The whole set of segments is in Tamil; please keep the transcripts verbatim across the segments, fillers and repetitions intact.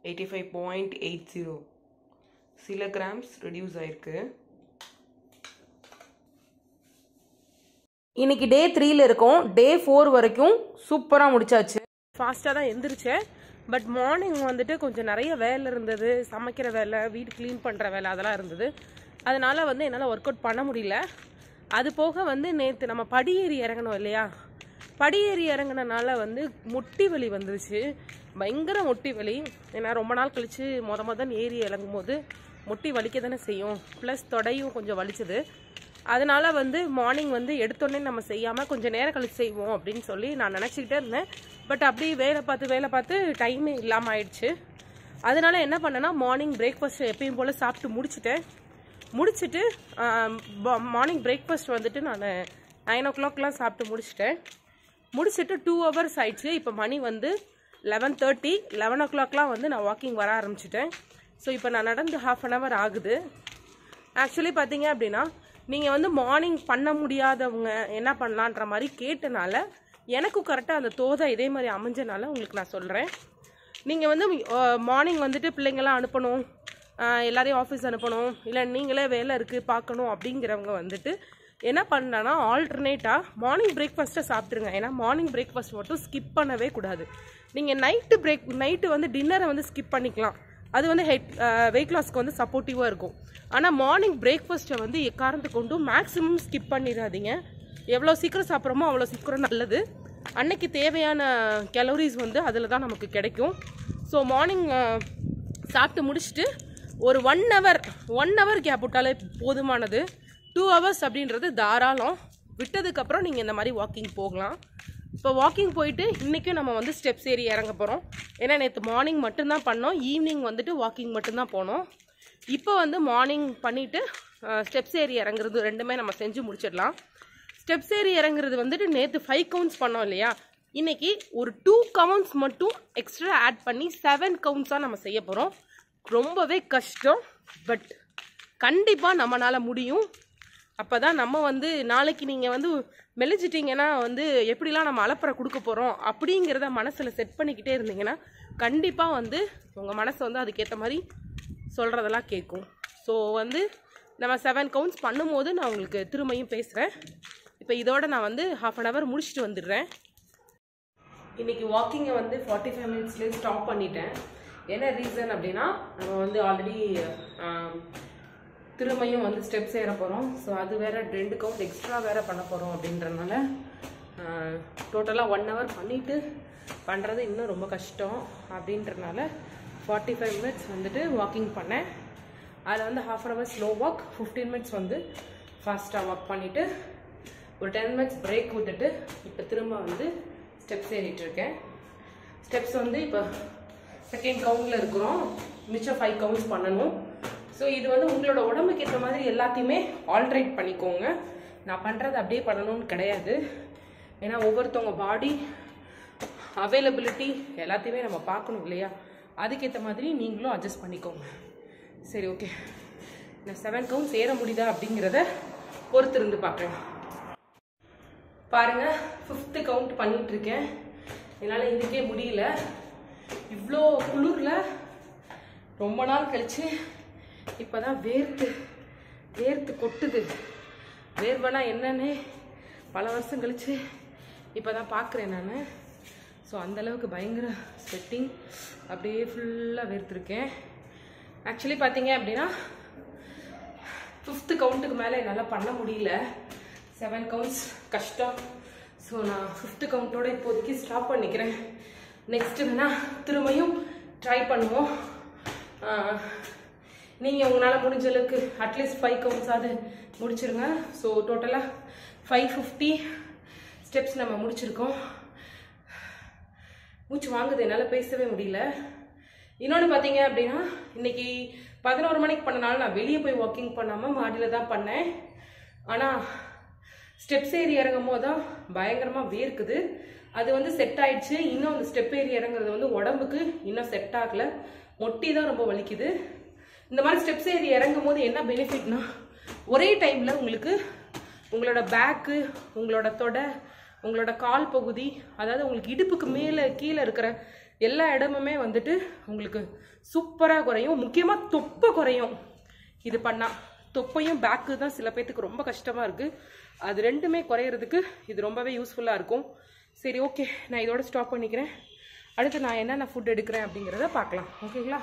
eighty-five point eight zero சில கிராம்ஸ் ரெடியூஸ் ஆயிருக்கு. இன்னைக்கு டே த்ரீல இருக்கும். டே ஃபோர் வரைக்கும் சூப்பராக முடிச்சாச்சு. ஃபாஸ்ட்டாக தான் எந்திரிச்சேன். பட் மார்னிங் வந்துட்டு கொஞ்சம் நிறைய வேலை இருந்தது. சமைக்கிற வேலை, வீடு க்ளீன் பண்ணுற வேலை அதெல்லாம் இருந்தது. அதனால வந்து என்னால் ஒர்க் அவுட் பண்ண முடியல. அது போக வந்து நேற்று நம்ம படியேறி இறங்கணும் இல்லையா, படியேறி இறங்கினால வந்து முட்டி வலி வந்துருச்சு. பயங்கர முட்டி வலி. ஏன்னா ரொம்ப நாள் கழித்து மொத மொதல் ஏறி இறங்கும் போது முட்டி வலிக்க தானே செய்யும். ப்ளஸ் தொடையும் கொஞ்சம் வலிச்சுது. அதனால வந்து மார்னிங் வந்து எடுத்தோடனே நம்ம செய்யாமல் கொஞ்சம் நேரம் கழிச்சு செய்வோம் அப்படின்னு சொல்லி நான் நினச்சிக்கிட்டே இருந்தேன். பட் அப்படி வேலை பார்த்து வேலை பார்த்து டைமே இல்லாமல் ஆயிடுச்சு. அதனால என்ன பண்ணேன்னா மார்னிங் பிரேக்ஃபாஸ்ட் எப்பயும் போல் சாப்பிட்டு முடிச்சுட்டேன். முடிச்சுட்டு மார்னிங் பிரேக்ஃபாஸ்ட் வந்துட்டு நான் நைன் ஓ கிளாக்லாம் சாப்பிட்டு முடிச்சிட்டேன். முடிச்சுட்டு டூ ஹவர்ஸ் ஆயிடுச்சு. இப்போ மணி வந்து லெவன் தேர்ட்டி லெவன் ஓ கிளாக்லாம் வந்து நான் வாக்கிங் வர ஆரம்பிச்சிட்டேன். ஸோ இப்போ நான் நடந்து ஹாஃப் அன் ஹவர் ஆகுது. ஆக்சுவலி பார்த்தீங்க அப்படின்னா நீங்கள் வந்து மார்னிங் பண்ண முடியாதவங்க என்ன பண்ணலான்ற மாதிரி கேட்டனால எனக்கும் கரெக்டாக அந்த தோதை இதே மாதிரி அமைஞ்சனால உங்களுக்கு நான் சொல்கிறேன். நீங்கள் வந்து மார்னிங் வந்துட்டு பிள்ளைங்களாம் அனுப்பணும், எல்லாரையும் ஆஃபீஸ் அனுப்பணும், இல்லை நீங்களே வேலை இருக்குது பார்க்கணும் அப்படிங்கிறவங்க வந்துட்டு என்ன பண்ணலான்னா ஆல்டர்னேட்டாக மார்னிங் பிரேக்ஃபாஸ்ட்டை சாப்பிட்ருங்க. ஏன்னா மார்னிங் பிரேக்ஃபாஸ்ட் மட்டும் ஸ்கிப் பண்ணவே கூடாது. நீங்கள் நைட்டு பிரேக் நைட்டு வந்து டின்னரை வந்து ஸ்கிப் பண்ணிக்கலாம். அது வந்து ஹெட் வெயிட் லாஸ்க்கு வந்து சப்போர்ட்டிவாக இருக்கும். ஆனால் மார்னிங் பிரேக்ஃபாஸ்ட்டை வந்து எக்காரணத்தை கொண்டும் மேக்ஸிமம் ஸ்கிப் பண்ணிடாதீங்க. எவ்வளோ சீக்கிரம் சாப்பிட்றோமோ அவ்வளோ சீக்கிரம் நல்லது. அன்னைக்கு தேவையான கேலோரிஸ் வந்து அதில் தான் நமக்கு கிடைக்கும். ஸோ மார்னிங் சாப்பிட்டு முடிச்சுட்டு ஒரு one hour one hour gap விட்டாலே போதுமானது. டூ ஹவர்ஸ் அப்படின்றது தாராளம். விட்டதுக்கப்புறம் நீங்கள் இந்த மாதிரி வாக்கிங் போகலாம். இப்போ வாக்கிங் போயிட்டு இன்றைக்கும் நம்ம வந்து ஸ்டெப்ஸ் ஏறி இறங்க போகிறோம். ஏன்னா நேற்று மார்னிங் மட்டும்தான் பண்ணோம், ஈவினிங் வந்துட்டு வாக்கிங் மட்டும்தான் போனோம். இப்போ வந்து மார்னிங் பண்ணிவிட்டு ஸ்டெப்ஸ் ஏறி இறங்குறது ரெண்டுமே நம்ம செஞ்சு முடிச்சிடலாம். ஸ்டெப்ஸ் ஏறி இறங்குறது வந்துட்டு நேற்று ஃபைவ் கவுண்ட்ஸ் பண்ணோம் இல்லையா, இன்றைக்கி ஒரு டூ கவுண்ட்ஸ் மட்டும் எக்ஸ்ட்ரா ஆட் பண்ணி செவன் கவுண்ட்ஸாக நம்ம செய்ய போகிறோம். ரொம்பவே கஷ்டம், பட் கண்டிப்பாக நம்மளால் முடியும். அப்போ தான் நம்ம வந்து நாளைக்கு நீங்கள் வந்து மெலிஞ்சிட்டிங்கன்னா வந்து எப்படிலாம் நம்ம அலப்பறை கொடுக்க போகிறோம் அப்படிங்கிறத மனசில் செட் பண்ணிக்கிட்டே இருந்தீங்கன்னா கண்டிப்பாக வந்து உங்கள் மனசை வந்து அதுக்கேற்ற மாதிரி சொல்கிறதெல்லாம் கேட்கும். ஸோ வந்து நம்ம செவன் கவுண்ட்ஸ் பண்ணும்போது நான் உங்களுக்கு திரும்பியும் பேசுகிறேன். இப்போ இதோட நான் வந்து ஹாஃப் அன் ஹவர் முடிச்சுட்டு வந்துடுறேன். இன்றைக்கி வாக்கிங்கை வந்து ஃபார்ட்டி ஃபைவ் மினிட்ஸ்லேயே ஸ்டாப் பண்ணிட்டேன். என்ன ரீசன் அப்படின்னா நம்ம வந்து ஆல்ரெடி திரும்பியும் வந்து ஸ்டெப்ஸ் ஏற போகிறோம். ஸோ அது வேறு ரெண்டு கவுண்ட் எக்ஸ்ட்ரா வேறு பண்ண போகிறோம் அப்படின்றதுனால டோட்டலாக ஒன் ஹவர் பண்ணிவிட்டு பண்ணுறது இன்னும் ரொம்ப கஷ்டம் அப்படின்றனால ஃபார்ட்டி ஃபைவ் மினிட்ஸ் வந்துட்டு வாக்கிங் பண்ணேன். அதில் வந்து half an hour slow walk, fifteen minutes வந்து ஃபாஸ்ட்டாக வாக் பண்ணிவிட்டு ஒரு டென் மினிட்ஸ் பிரேக் விட்டுட்டு இப்போ திரும்ப வந்து ஸ்டெப்ஸ் ஏறிட்டுருக்கேன். ஸ்டெப்ஸ் வந்து இப்போ செகண்ட் கவுண்டில் இருக்கிறோம். மிச்சம் ஃபைவ் கவுண்ட்ஸ் பண்ணணும். ஸோ இது வந்து உங்களோட உடம்புக்கு ஏற்ற மாதிரி எல்லாத்தையுமே ஆல்ட்ரேட் பண்ணிக்கோங்க. நான் பண்ணுறது அப்படியே பண்ணணும்னு கிடையாது. ஏன்னா ஒவ்வொருத்தவங்க பாடி அவைலபிலிட்டி எல்லாத்தையுமே நம்ம பார்க்கணும் இல்லையா, அதுக்கேற்ற மாதிரி நீங்களும் அட்ஜஸ்ட் பண்ணிக்கோங்க. சரி, ஓகே. நான் செவன் கவுண்ட்ஸ் ஏற முடியுதா அப்படிங்கிறத பொறுத்திருந்து பார்க்குறேன். பாருங்கள், ஃபிஃப்த்து கவுண்ட் பண்ணிகிட்ருக்கேன். என்னால் இதுக்கே முடியல. இவ்வளோ குளிரில் ரொம்ப நாள் கழித்து இப்போ தான் வேர்த்து வேர்த்து கொட்டுது. வேர்வனா என்னன்னே பல வருஷம் கழித்து இப்போ தான் பார்க்குறேன் நான். ஸோ அந்தளவுக்கு பயங்கர ஸ்வெட்டிங், அப்படியே ஃபுல்லாக வேர்த்துருக்கேன். ஆக்சுவலி பார்த்தீங்க அப்படின்னா ஃபிஃப்த்து கவுண்ட்டுக்கு மேலே என்னால் பண்ண முடியல. செவன் கவுண்ட்ஸ் கஷ்டம். ஸோ நான் ஃபிஃப்த்து கவுண்ட்டோட இப்போதைக்கு ஸ்டாப் பண்ணிக்கிறேன். நெக்ஸ்ட்டு வேணால் திரும்பியும் ட்ரை பண்ணுவோம். நீங்கள் உங்களால் முடிஞ்ச அளவுக்கு அட்லீஸ்ட் ஃபைவ் கவுண்ட்ஸாவது முடிச்சிருங்க. ஸோ டோட்டலாக ஃபைவ் ஃபிஃப்டி ஸ்டெப்ஸ் நம்ம முடிச்சிருக்கோம். மூச்சு வாங்குது, என்னால் பேசவே முடியல. இன்னொன்று பார்த்தீங்க அப்படின்னா இன்றைக்கி பதினோரு மணிக்கு பண்ணனால நான் வெளியே போய் வாக்கிங் பண்ணாமல் மாடியில் தான் பண்ணேன். ஆனால் ஸ்டெப்ஸ் ஏறி இறங்கும் போது தான் பயங்கரமாக வேர்க்குது. அது வந்து செட் ஆயிடுச்சு. இன்னும் அந்த ஸ்டெப் ஏறி இறங்குறது வந்து உடம்புக்கு இன்னும் செட் ஆகலை. மொட்டி தான் ரொம்ப வலிக்குது. இந்த மாதிரி ஸ்டெப்ஸ் ஏறி இறங்கும் போது என்ன பெனிஃபிட்னா ஒரே டைமில் உங்களுக்கு உங்களோட பேக்கு, உங்களோட தொடை, உங்களோட கால் பகுதி, அதாவது உங்களுக்கு இடுப்புக்கு மேலே கீழே இருக்கிற எல்லா இடமுமே வந்துட்டு உங்களுக்கு சூப்பராக குறையும். முக்கியமாக தொப்பை குறையும் இது பண்ணால். தொப்பையும் பேக்கு தான் சில பேர்த்துக்கு ரொம்ப கஷ்டமாக இருக்குது. அது ரெண்டுமே குறையிறதுக்கு இது ரொம்பவே யூஸ்ஃபுல்லாக இருக்கும். சரி, ஓகே, நான் இதோட ஸ்டாப் பண்ணிக்கிறேன். அடுத்து நான் என்னென்ன ஃபுட் எடுக்கிறேன் அப்படிங்கிறத பார்க்கலாம். ஓகேங்களா?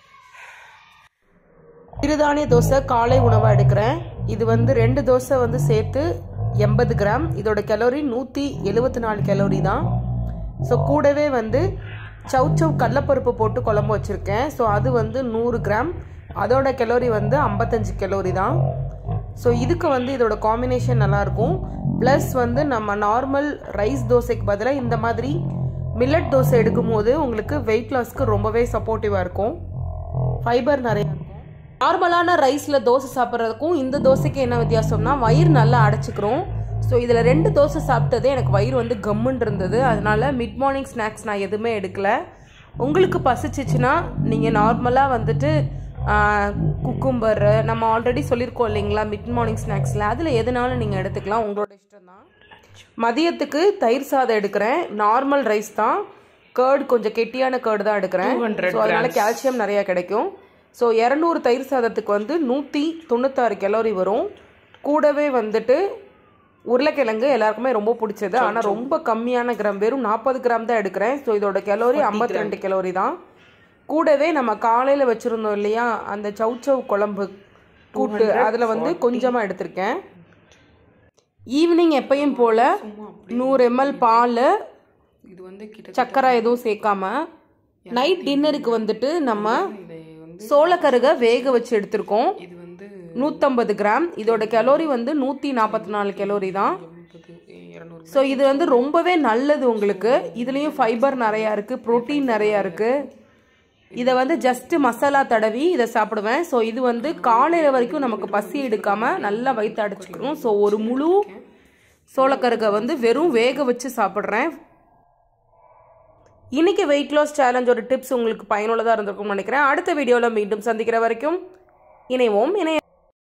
சிறுதானிய தோசை காலை உணவாக எடுக்கிறேன். இது வந்து ரெண்டு தோசை வந்து சேர்த்து எண்பது கிராம். இதோட கலோரி நூற்றி எழுபத்தி நாலு கலோரி தான். ஸோ கூடவே வந்து சவுச்சவ் கடலப்பருப்பு போட்டு குழம்பு வச்சுருக்கேன். ஸோ அது வந்து நூறு கிராம். அதோட கலோரி வந்து ஐம்பத்தஞ்சு கலோரி தான். ஸோ இதுக்கு வந்து இதோட காம்பினேஷன் நல்லாயிருக்கும். ப்ளஸ் வந்து நம்ம நார்மல் ரைஸ் தோசைக்கு பதிலாக இந்த மாதிரி மில்லட் தோசை எடுக்கும் போது உங்களுக்கு வெயிட் லாஸ்க்கு ரொம்பவே சப்போர்ட்டிவாக இருக்கும். ஃபைபர் நிறையா இருக்கும். நார்மலான ரைஸில் தோசை சாப்பிட்றதுக்கும் இந்த தோசைக்கு என்ன வித்தியாசம்னா வயிறு நல்லா அடைச்சிக்கிறோம். ஸோ இதில் ரெண்டு தோசை சாப்பிட்டதே எனக்கு வயிறு வந்து கம்முன்னு இருந்தது. அதனால மிட் மார்னிங் ஸ்நாக்ஸ் நான் எதுவுமே எடுக்கலை. உங்களுக்கு பசிச்சிச்சுன்னா நீங்கள் நார்மலாக வந்துட்டு குக்கும்பர் நம்ம ஆல்ரெடி சொல்லியிருக்கோம் இல்லைங்களா மிட் மார்னிங் ஸ்நாக்ஸில், அதில் எதுனாலும் நீங்கள் எடுத்துக்கலாம், உங்களோட இஷ்டம் தான். மதியத்துக்கு தயிர் சாதம் எடுக்கிறேன். நார்மல் ரைஸ் தான், கேர்டு கொஞ்சம் கெட்டியான கேர்டு தான் எடுக்கிறேன். ஸோ அதனால் கால்சியம் நிறையா கிடைக்கும். ஸோ இரநூறு தயிர் சாதத்துக்கு வந்து நூற்றி தொண்ணூத்தாறு கலோரி வரும். கூடவே வந்துட்டு உருளைக்கிழங்கு எல்லாருக்குமே ரொம்ப பிடிச்சது, ஆனால் ரொம்ப கம்மியான கிராம், வெறும் நாற்பது கிராம் தான் எடுக்கிறேன். ஸோ இதோட கலோரி ஐம்பத்தி ரெண்டு கலோரி தான். கூடவே நம்ம காலையில் வச்சுருந்தோம் இல்லையா அந்த சவுச்சவ் குழம்பு கூட்டு, அதில் வந்து கொஞ்சமாக எடுத்திருக்கேன். ஈவினிங் எப்பயும் போல் நூறு எம்எல் பால், இது வந்து சர்க்கரை எதுவும் சேர்க்காம நைட் டின்னருக்கு வந்துட்டு நம்ம சோளக்கருகை வேக வச்சு எடுத்திருக்கோம். இது வந்து நூற்றம்பது கிராம். இதோட கலோரி வந்து நூற்றி நாற்பத்தி நாலு கலோரி தான். ஸோ இது வந்து ரொம்பவே நல்லது உங்களுக்கு. இதுலேயும் ஃபைபர் நிறையா இருக்குது, ப்ரோட்டீன் நிறையா இருக்குது. இதை வந்து ஜஸ்ட்டு மசாலா தடவி இதை சாப்பிடுவேன். ஸோ இது வந்து காலையில் வரைக்கும் நமக்கு பசி எடுக்காமல் நல்லா வயிற்று அடைச்சிக்கணும். ஸோ ஒரு முழு சோளக்கருகை வந்து வெறும் வேக வச்சு சாப்பிட்றேன். இன்னைக்கு வெயிட் லாஸ் சேலஞ்சோட டிப்ஸ் உங்களுக்கு பயனுள்ளதாக இருந்திருக்கும்னு நினைக்கிறேன். அடுத்த வீடியோவில் மீண்டும் சந்திக்கிற வரைக்கும் இணைவோம் இணைய